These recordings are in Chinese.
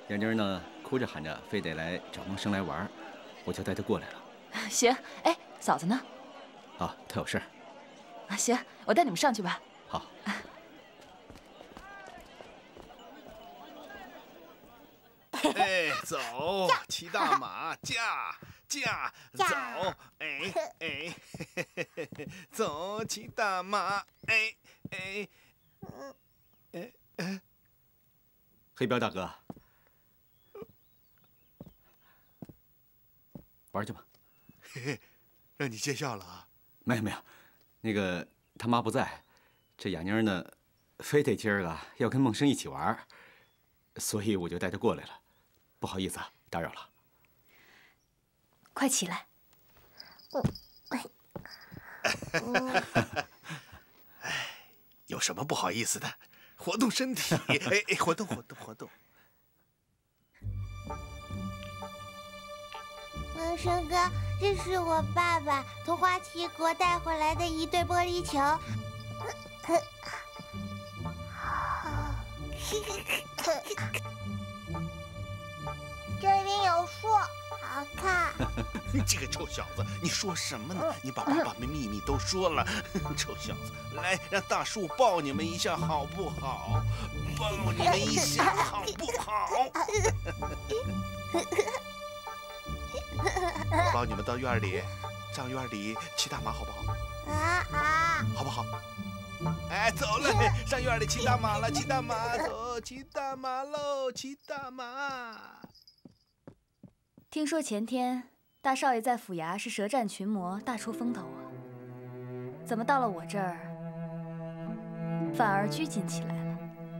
燕妮呢，哭着喊着非得来找梦生来玩，我就带她过来了。 行，哎，嫂子呢？ 啊，她有事儿。 啊，行，我带你们上去吧。 好。 哎，走，骑大马，驾，走，哎，走，骑大马，哎。 黑彪大哥，玩去吧。 嘿嘿，让你见笑了啊？ 没有，那个他妈不在，这雅妮儿呢，非得今儿个要跟梦生一起玩，所以我就带她过来了。不好意思啊，打扰了。 快起来。 哎，有什么不好意思的？活动身体，哎，活动。 梦生哥，这是我爸爸从花旗国带回来的一对玻璃球。这边有树，好看。 你这个臭小子，你说什么呢？你把爸爸的秘密都说了，臭小子！来，让大树抱你们一下好不好？抱你们一下好不好？我抱你们到院里，上院里骑大马好不好？好不好？哎，走了，上院里骑大马了，骑大马，走，骑大马喽，骑大马。 听说前天大少爷在府衙是舌战群魔，大出风头啊，怎么到了我这儿反而拘谨起来了？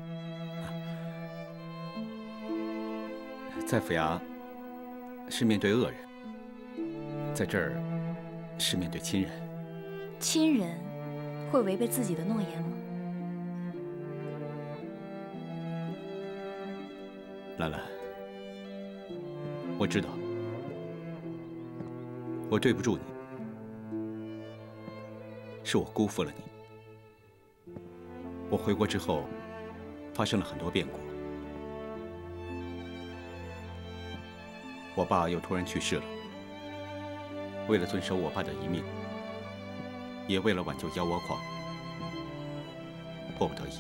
在府衙是面对恶人，在这儿是面对亲人。 亲人会违背自己的诺言吗？ 兰兰，我知道我对不住你，是我辜负了你。我回国之后，发生了很多变故，我爸又突然去世了。为了遵守我爸的遗命，也为了挽救妖倭矿，迫不得已，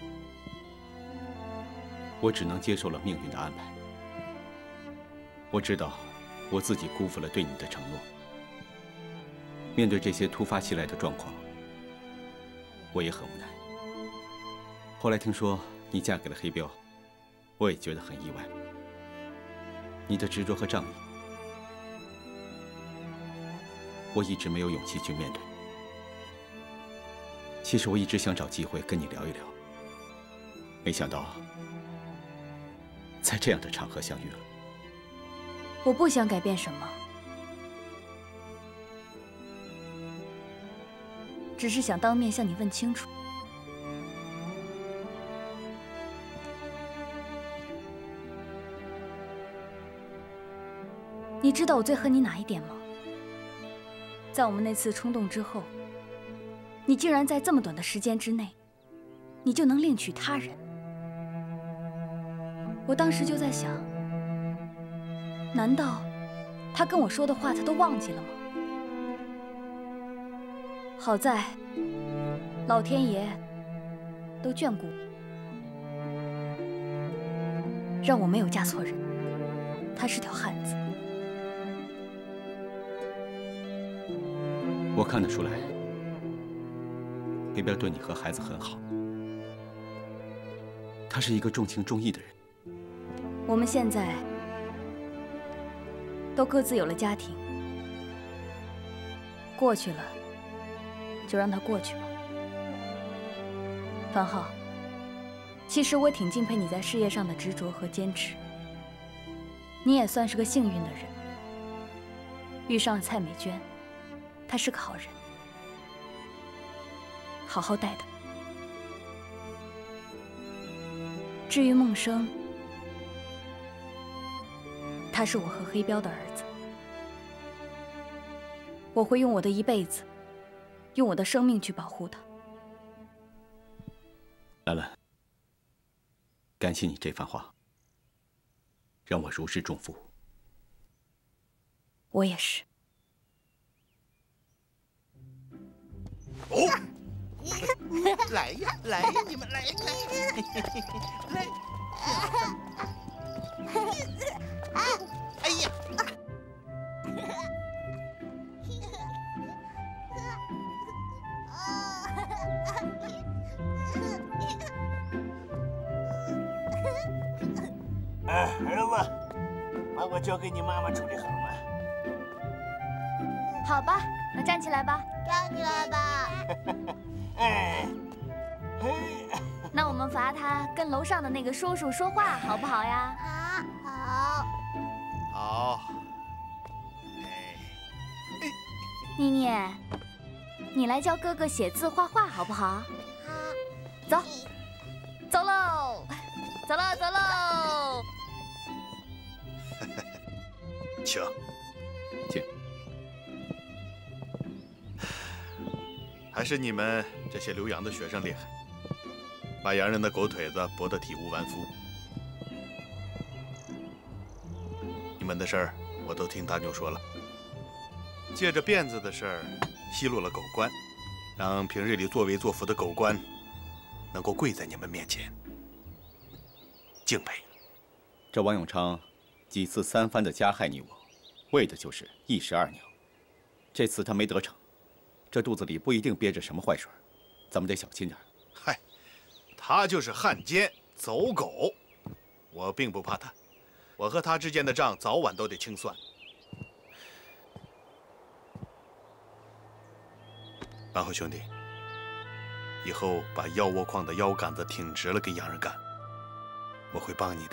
我只能接受了命运的安排。我知道我自己辜负了对你的承诺。面对这些突发袭来的状况，我也很无奈。后来听说你嫁给了黑彪，我也觉得很意外。你的执着和仗义，我一直没有勇气去面对。其实我一直想找机会跟你聊一聊，没想到在这样的场合相遇了。 我不想改变什么，只是想当面向你问清楚。你知道我最恨你哪一点吗？在我们那次冲动之后，你竟然在这么短的时间之内，你就能另娶他人。我当时就在想，难道他跟我说的话他都忘记了吗？好在老天爷都眷顾我，让我没有嫁错人。他是条汉子。 我看得出来，黑彪对你和孩子很好，他是一个重情重义的人。 我们现在都各自有了家庭，过去了就让它过去吧。樊浩，其实我挺敬佩你在事业上的执着和坚持，你也算是个幸运的人，遇上了蔡美娟，她是个好人，好好待她。至于梦生，他是我和黑彪的儿子，我会用我的一辈子，用我的生命去保护他。 兰兰，感谢你这番话。 让我如释重负。 我也是。 哦，来呀，来呀，你们来来。哎呀！ 儿子，把我交给你妈妈处理好吗？ 好吧，那站起来吧。 站起来吧。 哎， 那我们罚他跟楼上的那个叔叔说话，好不好呀？ 好。 好。 妮妮，你来教哥哥写字画画，好不好？ 好。 走，走喽，走喽，走喽。 请， 请。 还是你们这些留洋的学生厉害，把洋人的狗腿子剥得体无完肤。你们的事儿我都听大妞说了，借着辫子的事儿奚落了狗官，让平日里作威作福的狗官能够跪在你们面前，敬佩。 这王永昌几次三番的加害你我，为的就是一石二鸟。这次他没得逞，这肚子里不一定憋着什么坏水，咱们得小心点。 嗨，他就是汉奸走狗，我并不怕他，我和他之间的账早晚都得清算。然后兄弟，以后把腰窝框的腰杆子挺直了，跟洋人干，我会帮你的。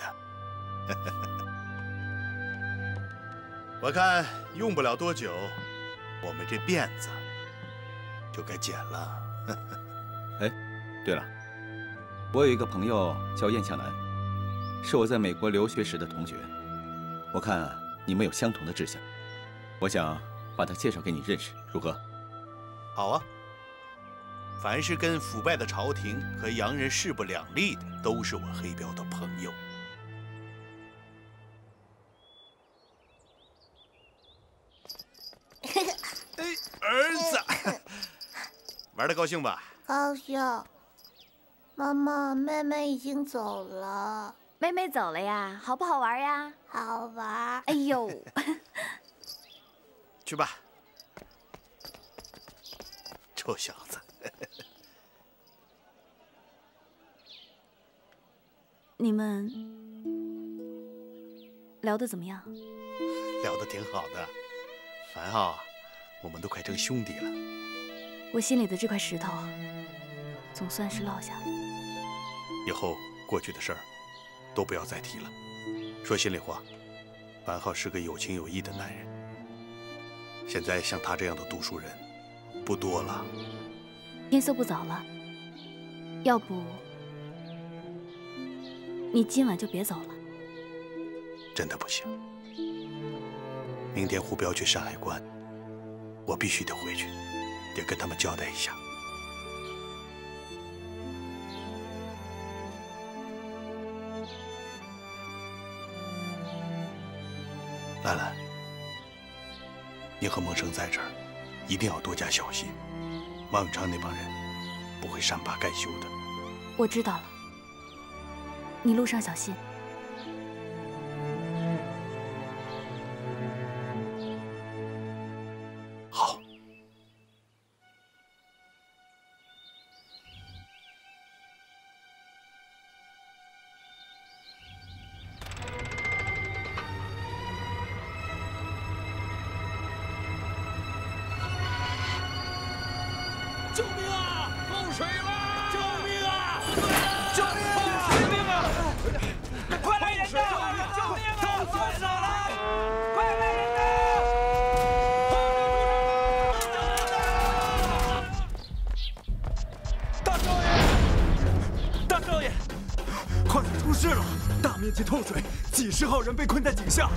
我看用不了多久，我们这辫子就该剪了。 哎，对了，我有一个朋友叫燕向南，是我在美国留学时的同学。我看你们有相同的志向，我想把他介绍给你认识，如何？ 好啊。凡是跟腐败的朝廷和洋人势不两立的，都是我黑标的朋友。哎，儿子，玩得高兴吧？ 高兴。妈妈，妹妹已经走了。 妹妹走了呀，好不好玩呀？ 好玩。 哎呦， 去吧，臭小子。 你们聊得怎么样？ 聊得挺好的，凡浩，我们都快成兄弟了。 我心里的这块石头，总算是落下了。 以后过去的事儿，都不要再提了。说心里话，凡浩是个有情有义的男人。现在像他这样的读书人，不多了。 天色不早了，要不你今晚就别走了。 真的不行。明天胡彪去山海关，我必须得回去，得跟他们交代一下。兰兰，你和孟生在这儿，一定要多加小心。王永昌那帮人不会善罢甘休的。 我知道了，你路上小心。 好。 救命啊！漏水了！救命啊！救命啊！救命啊！快来人呐！救命啊！漏水了！快来人呐！大少爷！大少爷！ 矿场出事了，大面积透水，几十号人被困在井下。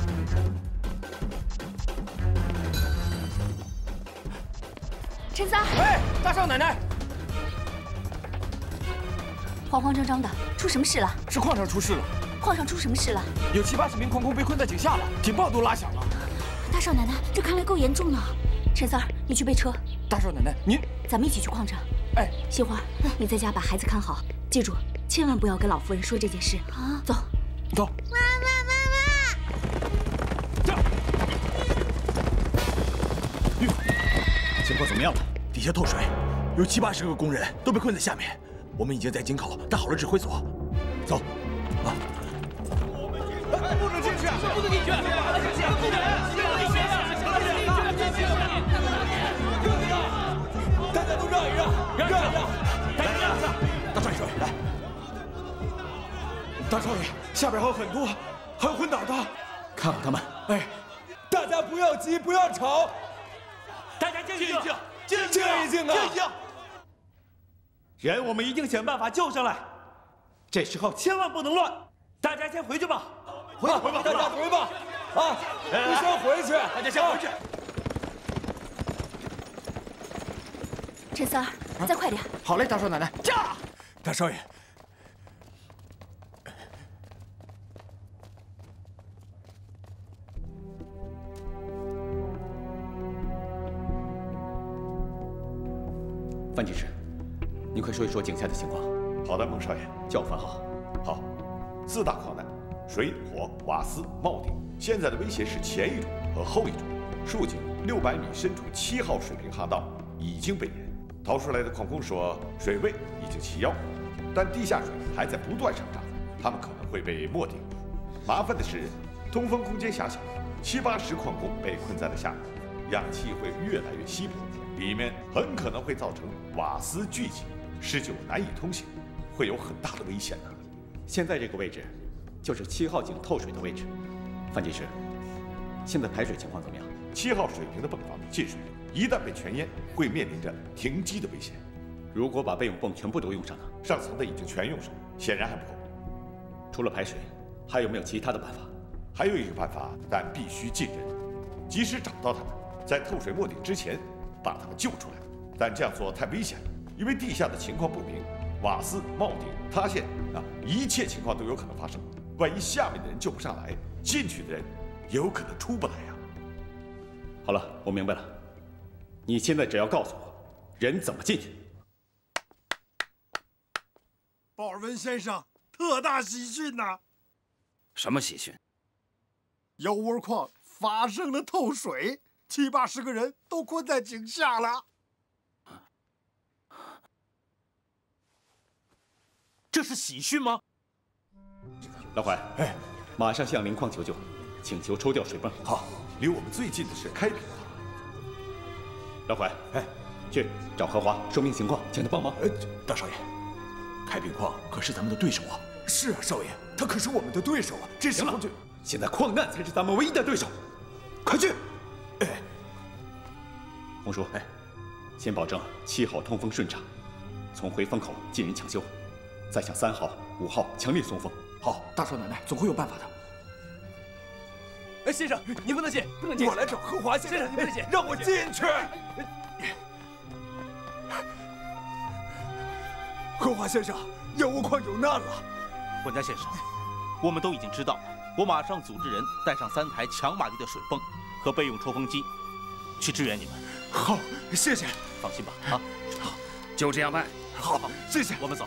陈三， 喂，大少奶奶， 慌慌张张的，出什么事了？ 是矿场出事了。 矿矿上出什么事了？ 有7、80名矿工被困在井下了，警报都拉响了。 大少奶奶，这看来够严重了。陈三儿，你去备车。 大少奶奶，您， 咱们一起去矿上。 哎， 杏花，你在家把孩子看好，记住，千万不要跟老夫人说这件事啊。走， 走。 妈妈， 这， 情况怎么样了？底下透水，有7、80个工人都被困在下面。我们已经在井口搭好了指挥所。走，啊！ 不能进去，不能进去，大家都让一让，让一让， 大少爷，来。大少爷，下边还有很多，还有昏倒的，看好他们。 哎，大家不要急，不要吵，大家静一静，静一静啊！静一静。人我们一定想办法救上来，这时候千万不能乱。大家先回去吧，回吧，大家回吧，啊，你先回去，大家先回去。 陈三儿，再快点。 好嘞，大少奶奶。 驾！ 大少爷， 范技师，你快说一说井下的情况。 好的，孟少爷， 叫我番号。 好，4大矿难，水、火、瓦斯、铆钉。现在的威胁是前一种和后一种。竖井600米深处7号水平航道已经被淹，逃出来的矿工说水位已经齐腰，但地下水还在不断上涨，他们可能会被没顶。麻烦的是，通风空间狭小，7、80矿工被困在了下面，氧气会越来越稀薄，里面很可能会造成瓦斯聚集，使久难以通行，会有很大的危险的。 现在这个位置，就是7号井透水的位置。范技师，现在排水情况怎么样 ？7号水平的泵房进水，一旦被全淹，会面临着停机的危险。 如果把备用泵全部都用上呢？ 上层的已经全用上，显然还不够。 除了排水，还有没有其他的办法？ 还有一个办法，但必须尽人，及时找到他们，在透水没顶之前把他们救出来。但这样做太危险了，因为地下的情况不明，瓦斯、铆钉塌陷一切情况都有可能发生。万一下面的人救不上来，进去的人也有可能出不来呀。 好了，我明白了。你现在只要告诉我，人怎么进去。 鲍尔文先生，特大喜讯呐！ 什么喜讯？ 药窝矿发生了透水，7、80个人都困在井下了。 这是喜讯吗？ 老怀， 哎， 马上向灵矿求救，请求抽调水泵。 好，离我们最近的是开平矿。 老怀， 哎， 去找何华说明情况，请他帮忙。 大少爷，开平矿可是咱们的对手啊！是啊，少爷，他可是我们的对手啊！这时候就， 现在矿难才是咱们唯一的对手，快去！ 哎， 洪叔，哎，先保证7号通风顺畅，从回风口进人抢修，再向3号、5号强力送风。 好，大少奶奶总会有办法的。 哎，先生，你不能进，不能进！ 我来找何华先生， 你不能进， 让我进去。何华先生，药窝矿有难了。 管家先生，我们都已经知道了，我马上组织人带上3台强马力的水泵和备用抽风机，去支援你们。 好，谢谢。 放心吧，啊， 好，就这样办。 好，谢谢。 我们走。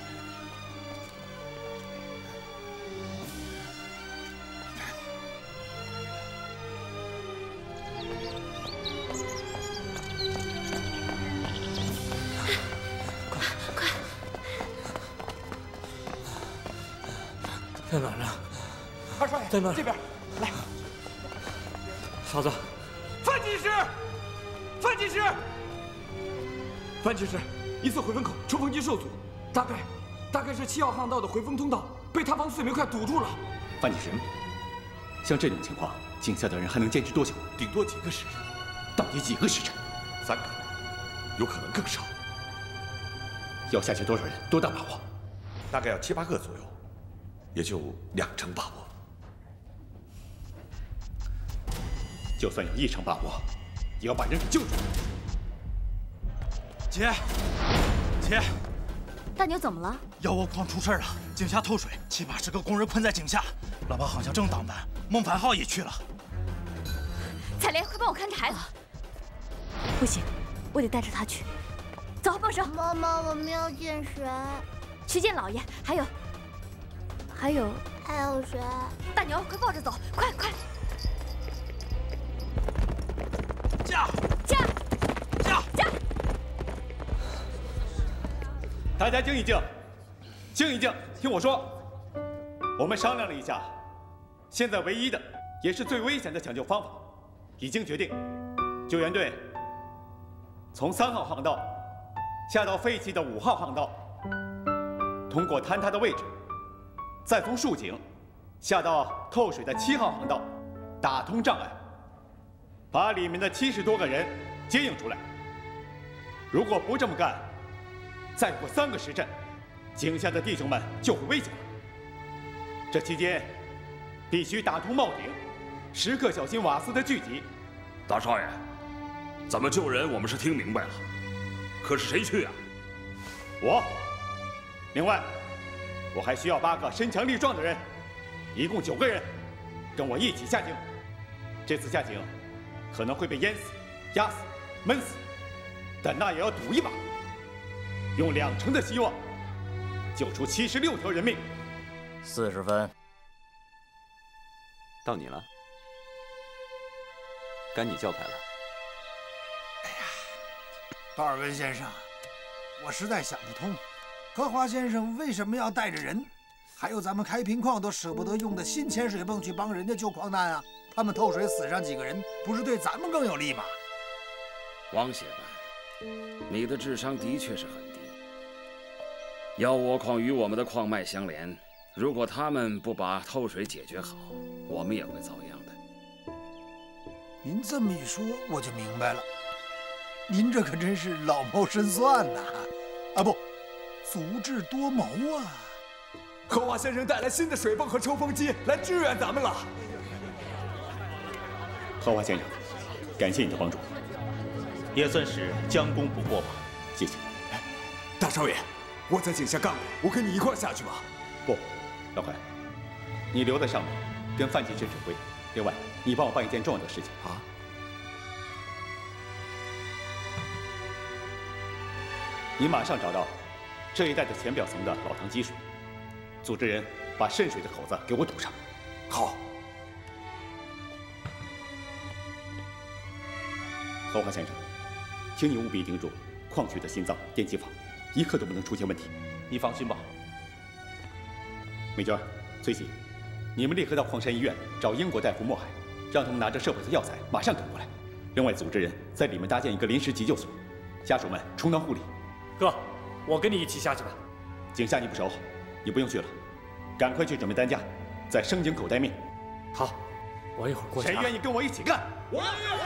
在哪儿呢？ 二少爷， 在哪儿？ 这边，来。 嫂子， 范技师，范技师， 范技师，一次回风口抽风机受阻，大概是7号航道的回风通道被塌方碎煤块堵住了。 范技师，像这种情况，井下的人还能坚持多久？ 顶多几个时辰。 到底几个时辰 ？3个，有可能更少。 要下去多少人？多大把握？ 大概要7、8个左右。也就2成把握， 就算有1成把握，也要把人给救出来。 姐， 大牛怎么了？ 药窝矿出事了，井下透水，7、80个工人困在井下， 老爸好像正当班，孟凡浩也去了。 彩莲，快帮我看着孩子。不行，我得带着他去。走，抱手。 妈妈，我们要见谁？ 去见老爷，还有谁？ 大牛，快抱着走，快！ 驾！ 大家静一静，听我说。我们商量了一下，现在唯一的也是最危险的抢救方法，已经决定，救援队从3号航道下到废弃的5号航道，通过坍塌的位置，再从竖井下到透水的7号航道，打通障碍，把里面的70多个人接应出来。如果不这么干，再过3个时辰，井下的弟兄们就会危险了。这期间，必须打通帽顶，时刻小心瓦斯的聚集。 大少爷，咱们救人我们是听明白了，可是谁去啊？ 我。另外，我还需要8个身强力壮的人，一共9个人，跟我一起下井。这次下井可能会被淹死、压死、闷死，但那也要赌一把，用2成的希望救出76条人命。 40分。 到你了，该你叫开了。 哎呀，道尔文先生，我实在想不通，荷华先生为什么要带着人，还有咱们开平矿都舍不得用的新潜水泵去帮人家救矿难啊？他们透水死上几个人，不是对咱们更有利吗？ 王协办，你的智商的确是很低。药窝矿与我们的矿脉相连。如果他们不把透水解决好，我们也会遭殃的。 您这么一说，我就明白了。您这可真是老谋深算呐！啊不，足智多谋啊！ 荷华先生带来新的水泵和抽风机来支援咱们了。 荷华先生，感谢你的帮助， 也算是将功补过吧。 谢谢。 大少爷，我在井下干过，我跟你一块下去吧。 不。老快，你留在上面，跟范进士指挥。另外，你帮我办一件重要的事情啊！你马上找到这一带的浅表层的老塘积水，组织人把渗水的口子给我堵上。 好。 荷华先生，请你务必盯住矿区的心脏电气坊，一刻都不能出现问题。 你放心吧。 美娟、崔喜，你们立刻到矿山医院找英国大夫莫海，让他们拿着设备和药材马上赶过来。另外，组织人在里面搭建一个临时急救所，家属们充当护理。 哥，我跟你一起下去吧。 井下你不熟，你不用去了，赶快去准备担架，在生井口待命。 好，我一会儿过去。 谁愿意跟我一起干？ 我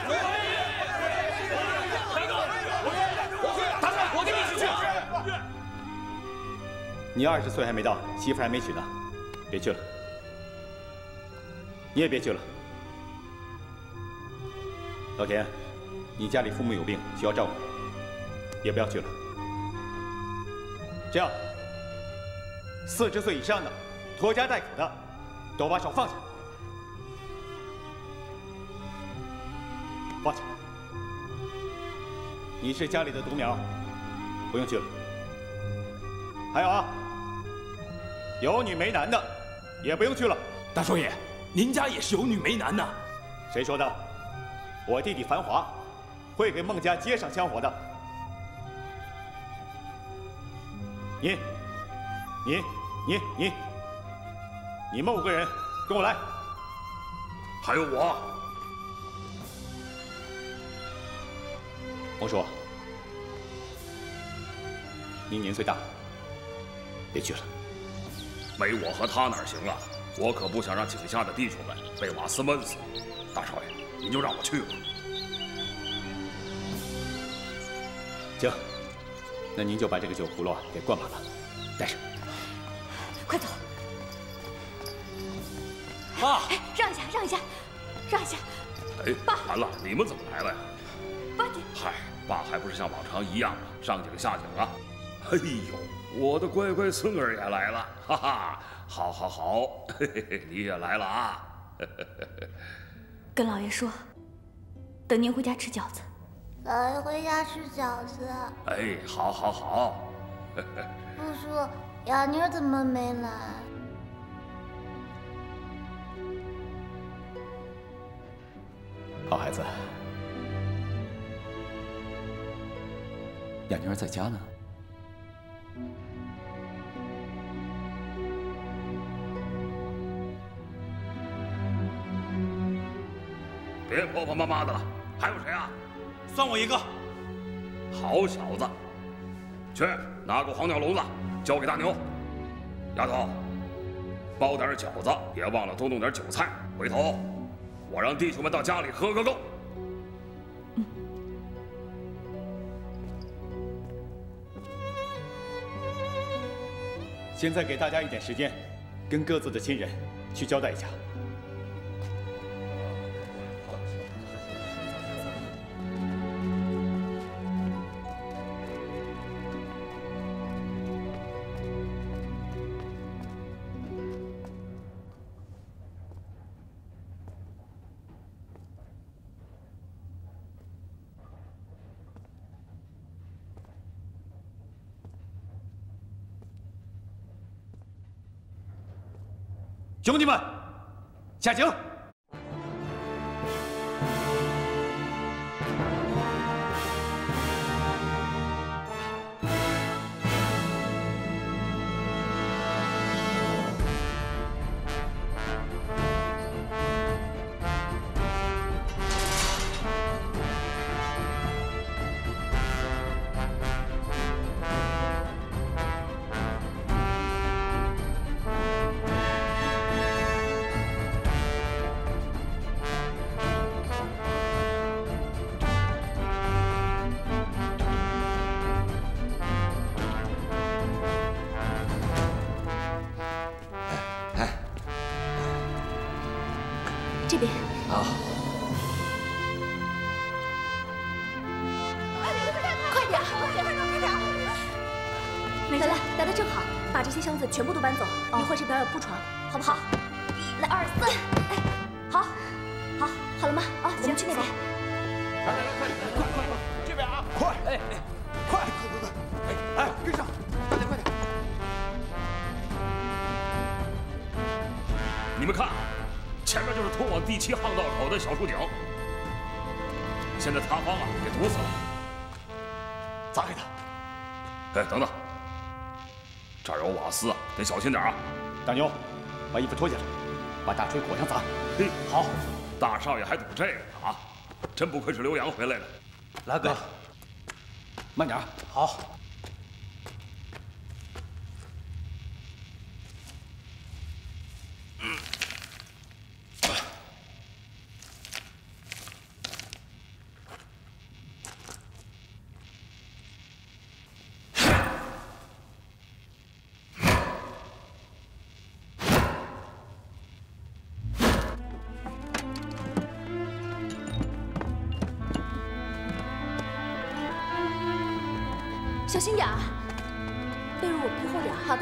跟你一起去。 你20岁还没到，媳妇还没娶呢，别去了。你也别去了。老田，你家里父母有病需要照顾，也不要去了。这样，40岁以上的、拖家带口的，都把手放下。放下。你是家里的独苗，不用去了。还有啊，有女没男的，也不用去了。 大少爷，您家也是有女没男呐？ 谁说的？我弟弟繁华会给孟家接上香火的。你们5个人跟我来。 还有我。 王叔，你年岁大，别去了。 没我和他哪行啊？我可不想让井下的弟兄们被瓦斯闷死。大少爷，您就让我去吧。 行，那您就把这个酒葫芦给灌满了，带上。 快走！ 爸， 让一下，让一下，让一下。 哎，爸，完了，你们怎么来了呀？ 爸，你…… 嗨，爸还不是像往常一样上井下井啊？哎呦，我的乖乖孙儿也来了，哈哈！ 好，好，好，你也来了啊！ 跟老爷说，等您回家吃饺子。 老爷回家吃饺子。 哎，好，好，好。 叔叔，雅妮儿怎么没来？ 好孩子，雅妮儿在家呢。 别婆婆妈妈的了，还有谁啊？ 算我一个。 好小子，去拿个黄鸟笼子，交给大牛。丫头，包点饺子，别忘了多弄点韭菜。回头我让弟兄们到家里喝个够。 现在给大家一点时间，跟各自的亲人去交代一下。兄弟们，下井！ 这边。 好。 快点，快点！来来，来的正好，把这些箱子全部都搬走，一会儿这边有铺床，好不好？1、2、3，哎，好，好了吗？啊，我们去那边。 快，这边啊！快，快！哎，跟上，大家快点！ 你们看。前面就是通往第7巷道口的小树井，现在塌方啊，给堵死了。 砸开它！ 哎，等等，这儿有瓦斯啊，得小心点啊。 大牛，把衣服脱下来，把大锤裹上砸。 嘿，好，大少爷还赌这个啊，真不愧是留洋回来的。 来，哥，慢点。 好。 小心点儿，被褥我铺厚点。好的。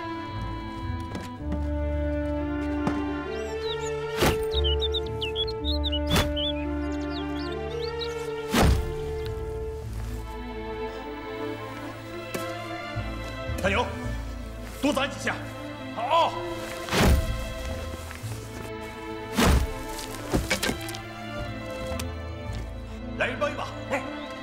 大牛，多砸几下。 好。 来人帮一把。哎。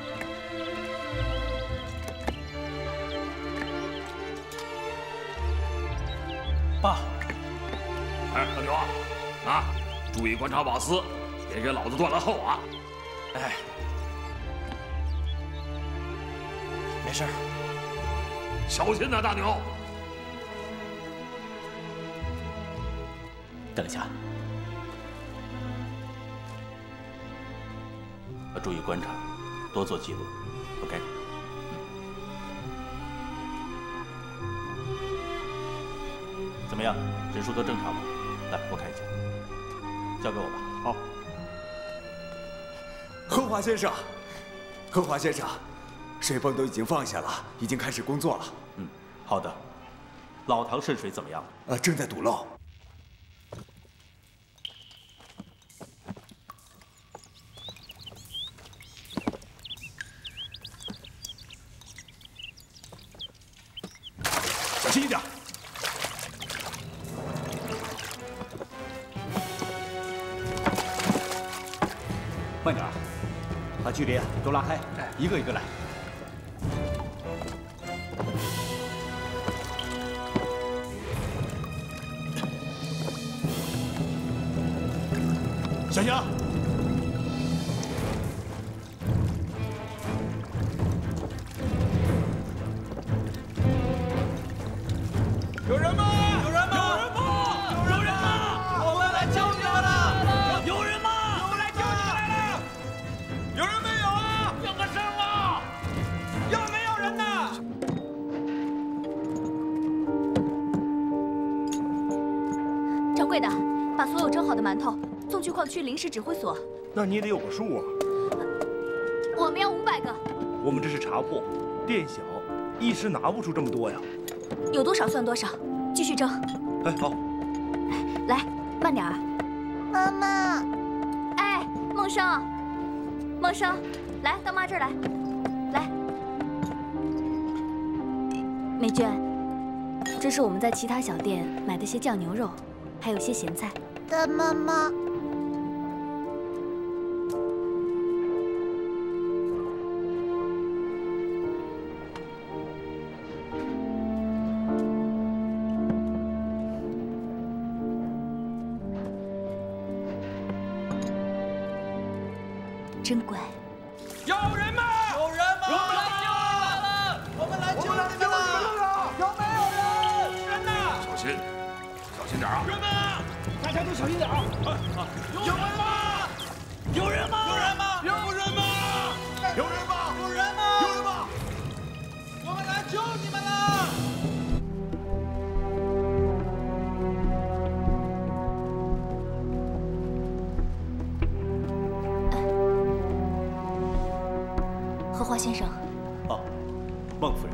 爸， 哎，大牛啊，注意观察瓦斯，别给老子断了后啊！ 哎，没事。 小心呐，大牛！ 等一下， 注意观察，多做记录。OK。怎么样，人数都正常吗？来，我看一下，交给我吧。 好。 贺华先生，贺华先生，水泵都已经放下了，已经开始工作了。 好的。 老唐渗水怎么样了？ 正在堵漏。小心一点。 慢点，把距离都拉开，一个一个来。 小心啊！ 有人吗？有人吗？有人吗？有人吗？我们来救你们了！有人吗？ 有人没有啊？应个声啊！有没有人呢？ 掌柜的，把所有蒸好的馒头送去矿区临时指挥所。 那你也得有个数啊。 我们要500个。 我们这是茶铺，店小，一时拿不出这么多呀。 有多少算多少，继续蒸。 哎，好。 来，慢点儿。 妈妈。 哎，梦生。 梦生，来到妈这儿来，来。 美娟，这是我们在其他小店买的些酱牛肉，还有些咸菜。 大妈妈。 真乖。 有人吗？有人吗？我们来救你们了！我们来救你们了！有没有人？人呢？ 小心，小心点啊！ 人呢？大家都小心点啊！有人吗？有人吗？有人吗？有人吗？有人吗？有人吗？有人吗？我们来救你们了！ 荷花先生， 哦，孟夫人，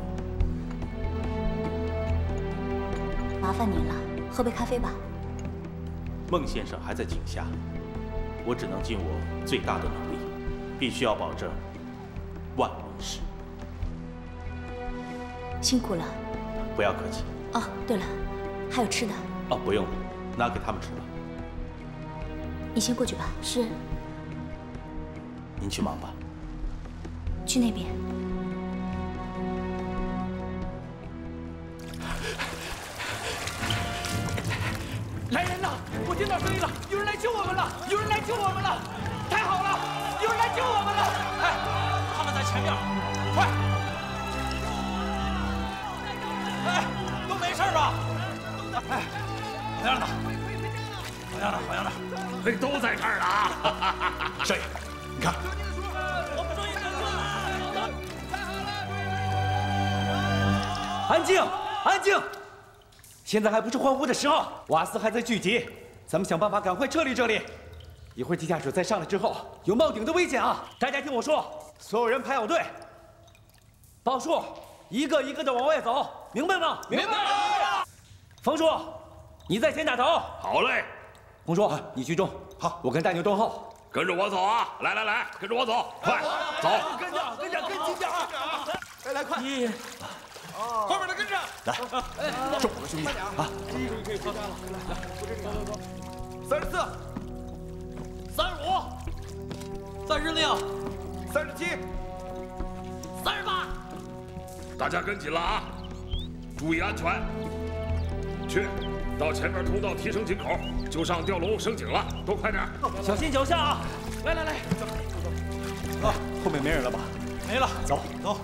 麻烦您了，喝杯咖啡吧。 孟先生还在井下，我只能尽我最大的努力，必须要保证万无一失。 辛苦了。 不要客气。 哦，对了，还有吃的。 哦，不用了，拿给他们吃吧。 你先过去吧。是。 您去忙吧。 去那边。 来人了！我听到声音了，有人来救我们了！有人来救我们了！太好了，有人来救我们了！哎，他们在前面，快！哎，都没事吧？哎，好样的！好样的！好样的！ 嘿，都在这儿呢！ 少爷，你看。 安静，安静！现在还不是欢呼的时候，瓦斯还在聚集，咱们想办法赶快撤离这里。一会儿地下水再上来之后，有冒顶的危险啊！大家听我说，所有人排好队，报数，一个一个的往外走，明白吗？ 明白。 冯叔，你在前打头。 好嘞。 冯叔，你居中。好，我跟大牛蹲后。 跟着我走啊！来来来，跟着我走，快走！ 跟着，跟着，跟紧点啊！来，快！后面的跟着， 来，重了兄弟啊！ 这一种可以操山了，来，走，34、35、36、37、38， 大家跟紧了啊！注意安全。去，到前面通道提升井口，就上吊笼升井了，都快点！ 小心脚下啊！ 来，走。 啊，后面没人了吧？ 没了， 走。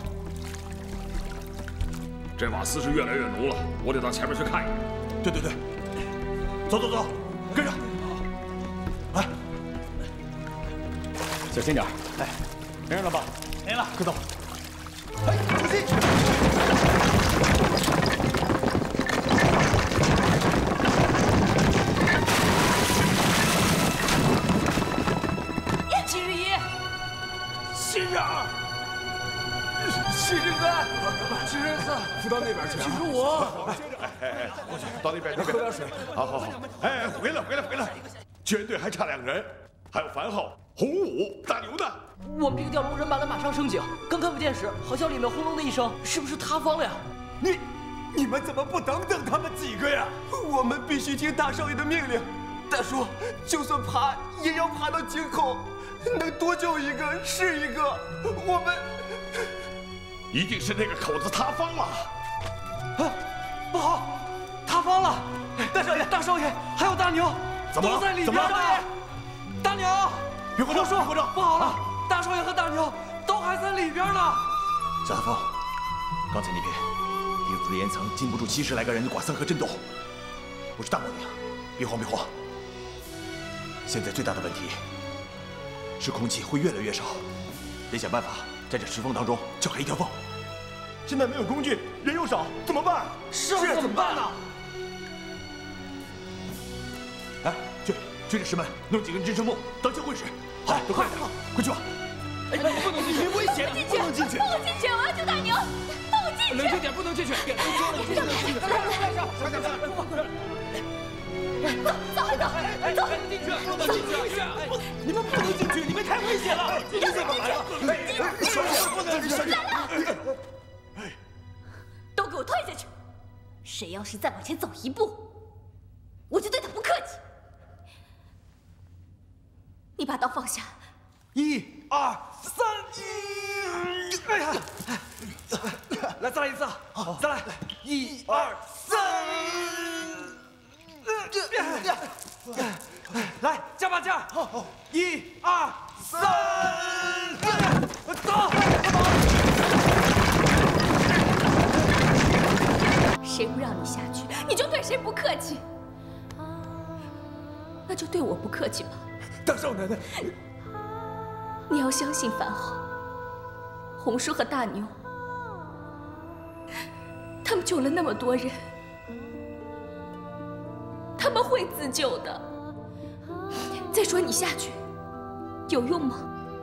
这瓦斯是越来越浓了，我得到前面去看一眼。 对，走，跟着。来，小心点。哎，没人了吧？ 没了， 快走。 哎，小心！71，先生。 是这个，知子，扶到那边去。其实我， 过去到那边， 喝点水。 好。哎，回来！全队还差2人，还有樊浩、洪武、大牛呢。 我们这个吊龙人马的马上升井，刚看不见时，好像里面轰隆的一声，是不是塌方了呀？ 你们怎么不等等他们几个呀？我们必须听大少爷的命令。大叔，就算爬也要爬到井口，能多救一个是一个。我们一定是那个口子塌方了。 啊，不好，塌方了！大少爷，还有大牛，都在里边呢。大牛， 别慌张， 不好了，大少爷和大牛都还在里边呢。 夏大风，刚才那边钉子的岩层禁不住70来个人的剐蹭和震动，不是大毛病。别慌。现在最大的问题是空气会越来越少，得想办法在这石缝当中撬开一条缝。 现在没有工具，人又少，怎么办？ 是怎么办呢？ 哎，去这石门弄几根支撑木当交会使。好，都快点，快去吧。 哎，不能进去，危险！不能进去！ 我要救大牛！放我进去！ 冷静点，不能进去！别说了，不能进去！ 走！ 进去！不能进去！你们不能进去！你们太危险了！你怎么来了？不能！ 都给我退下去！谁要是再往前走一步，我就对他不客气。你把刀放下。 1、2、3，哎呀！来，再来一次，再来，1、2、3，来，加把劲儿，1、2、3，走！ 谁不让你下去，你就对谁不客气。那就对我不客气吧。 大少奶奶， 你要相信樊浩、洪叔和大牛，他们救了那么多人，他们会自救的。再说你下去有用吗？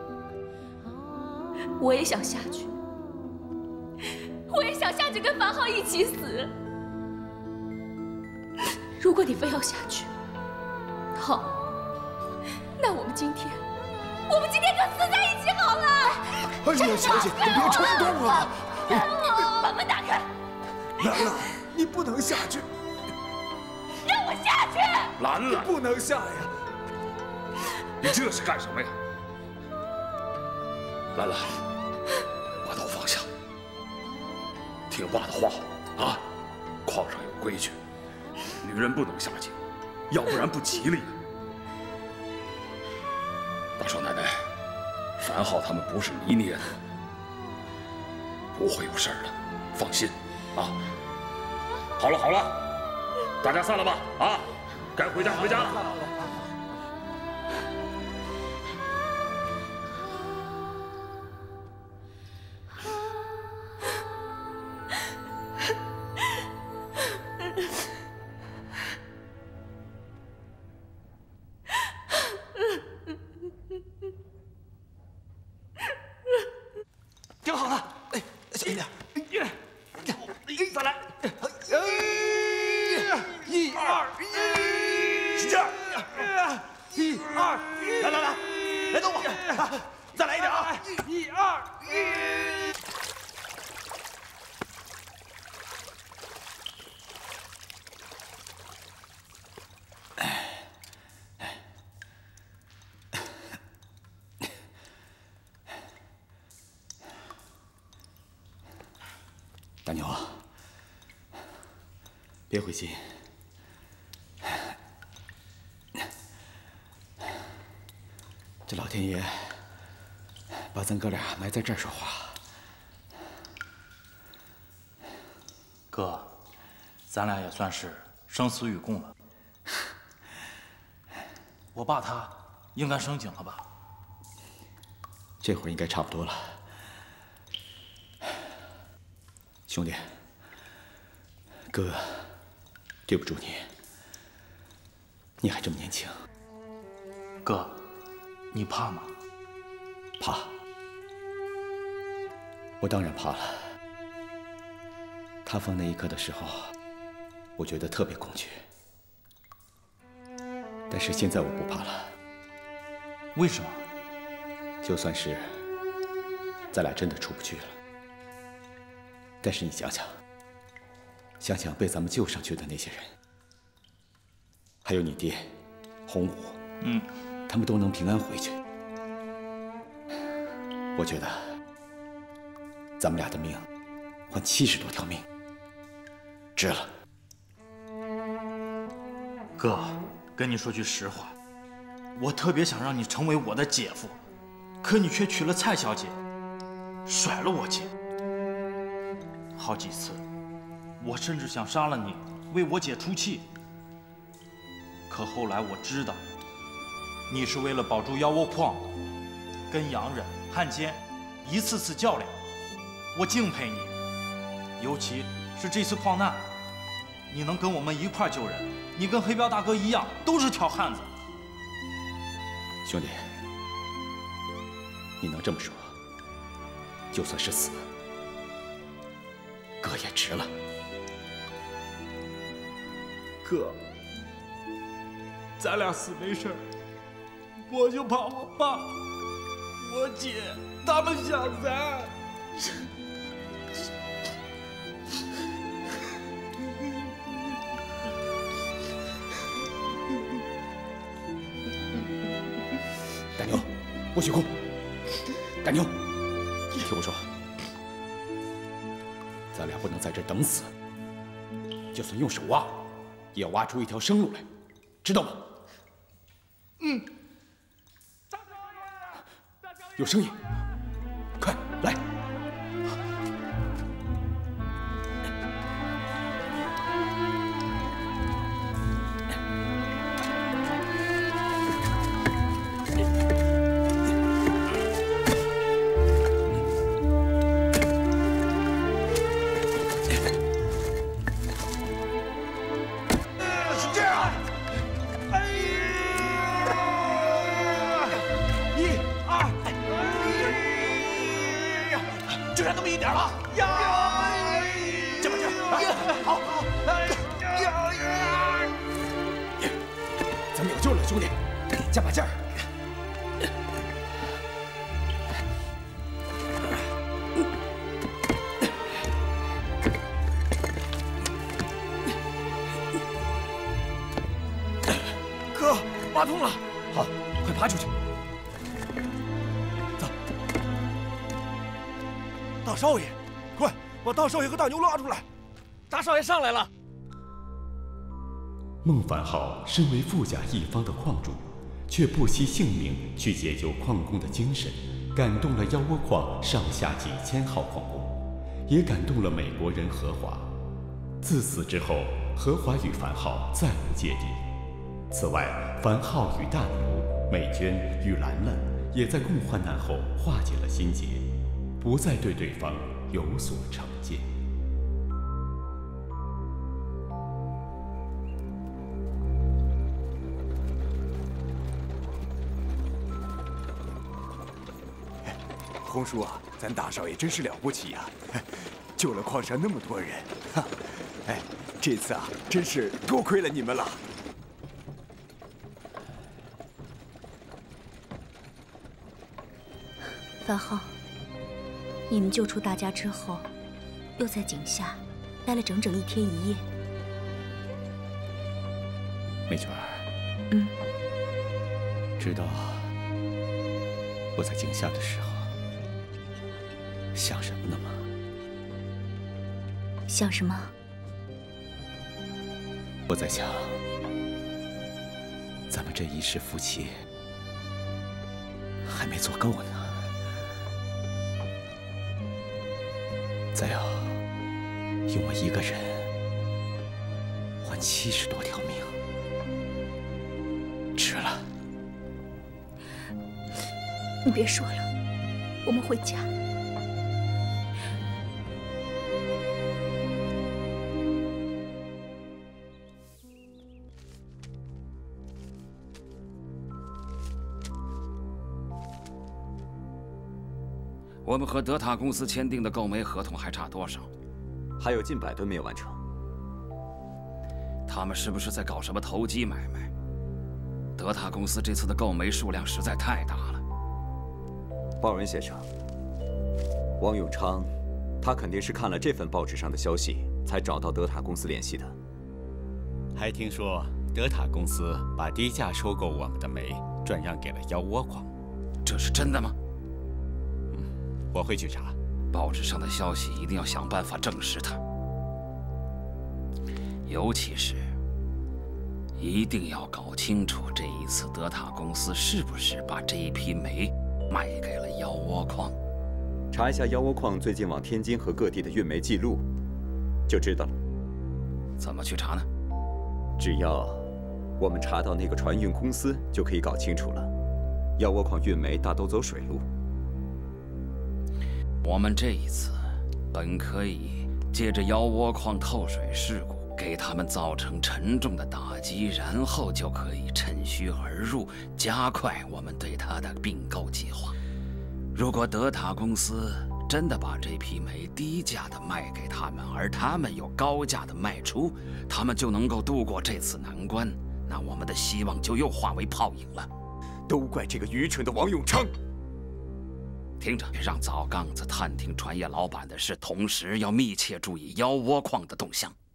我也想下去，我也想下去跟樊浩一起死。如果你非要下去，好，那我们今天就死在一起好了。 哎呀，小姐，你别冲动啊！ 把门打开。 兰兰，你不能下去。 让我下去。 兰兰， 不能下呀！ 你这是干什么呀？兰兰，把刀放下，听爸的话啊！矿上有规矩，女人不能下井，要不然不吉利。大少奶奶，樊浩他们不是你捏的，不会有事儿的，放心啊。好了，大家散了吧啊，该回家了。 挺好了，哎，小心点，再来，1、2、1，使劲，1、2，来动吧，再来一点啊，1、2、1。 大牛，别灰心。这老天爷把咱哥俩埋在这儿说话。 哥，咱俩也算是生死与共了。我爸他应该升井了吧？ 这会儿应该差不多了。兄弟，哥，对不住你。你还这么年轻。 哥，你怕吗？ 怕。 我当然怕了。塌方那一刻的时候，我觉得特别恐惧。但是现在我不怕了。 为什么？ 就算是咱俩真的出不去了，但是你想想，想想被咱们救上去的那些人，还有你爹、洪武，他们都能平安回去。我觉得咱们俩的命换70多条命，值了。 哥，跟你说句实话，我特别想让你成为我的姐夫，可你却娶了蔡小姐，甩了我姐。好几次，我甚至想杀了你，为我姐出气。可后来我知道，你是为了保住腰窝矿，跟洋人、汉奸一次次较量。我敬佩你，尤其是这次矿难，你能跟我们一块救人，你跟黑彪大哥一样，都是条汉子。 兄弟，你能这么说，就算是死，哥也值了。 哥，咱俩死没事儿，我就怕我爸、我姐他们想咱。 大牛，不许哭！大牛，听我说，咱俩不能在这儿等死，就算用手挖，也要挖出一条生路来，知道吗？有声音，快来！ 就差那么一点了呀！这把劲儿，好， 咱们有救了，兄弟，加把劲儿！ 哥，挖通了， 好，快爬出去！ 大少爷，快把大少爷和大牛拉出来！大少爷上来了。 孟凡浩身为富甲一方的矿主，却不惜性命去解救矿工的精神，感动了腰窝矿上下几千号矿工，也感动了美国人何华。自此之后，何华与樊浩再无芥蒂。此外，樊浩与大牛、美娟与兰兰也在共患难后化解了心结，不再对对方有所成见。 洪叔啊，咱大少爷真是了不起呀，救了矿上那么多人。哎，这次啊，真是多亏了你们了。 樊浩，你们救出大家之后，又在井下待了整整1天1夜。 美娟儿，知道我在井下的时候想什么呢吗？ 想什么？ 我在想，咱们这一世夫妻还没做够呢，再要用我一个人换70多条命，值了。 你别说了，我们回家。 我们和德塔公司签订的购煤合同还差多少？ 还有近100吨没有完成。 他们是不是在搞什么投机买卖？德塔公司这次的购煤数量实在太大了。 鲍文先生，王永昌，他肯定是看了这份报纸上的消息，才找到德塔公司联系的。 还听说德塔公司把低价收购我们的煤转让给了腰窝矿， 这是真的吗？ 我会去查。 报纸上的消息一定要想办法证实它，尤其是一定要搞清楚这一次德塔公司是不是把这一批煤卖给了腰窝矿。 查一下腰窝矿最近往天津和各地的运煤记录，就知道了。 怎么去查呢？ 只要我们查到那个船运公司，就可以搞清楚了。腰窝矿运煤大都走水路。 我们这一次本可以借着腰窝矿透水事故，给他们造成沉重的打击，然后就可以趁虚而入，加快我们对他的并购计划。如果德塔公司真的把这批煤低价的卖给他们，而他们又高价的卖出，他们就能够度过这次难关，那我们的希望就又化为泡影了。 都怪这个愚蠢的王永昌！ 听着，让早杠子探听船业老板的事，同时要密切注意腰窝矿的动向。